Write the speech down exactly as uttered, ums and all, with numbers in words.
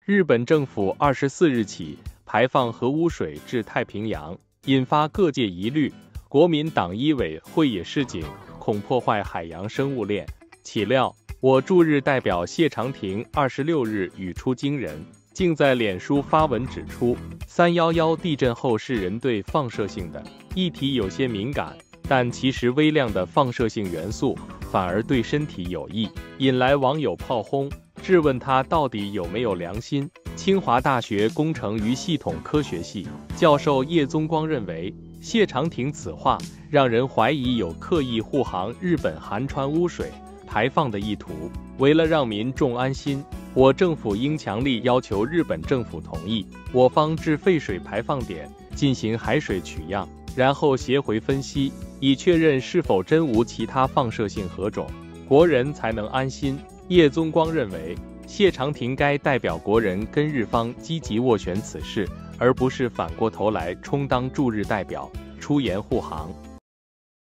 日本政府二十四日起排放核污水至太平洋，引发各界疑虑。国民党医委会也示警，恐破坏海洋生物链。岂料，我驻日代表谢长廷二十六日语出惊人，竟在脸书发文指出，三一一地震后是人对放射性的议题有些敏感，但其实微量的放射性元素反而对身体有益，引来网友炮轰，质问他到底有没有良心。清华大学工程与系统科学系教授叶宗光认为，谢长廷此话让人怀疑有刻意护航日本含川污水排放的意图。为了让民众安心，我政府应强力要求日本政府同意我方至废水排放点进行海水取样，然后携回分析，以确认是否真无其他放射性核种，国人才能安心。叶宗光认为，谢长廷该代表国人跟日方积极斡旋此事，而不是反过头来充当驻日代表，出言护航。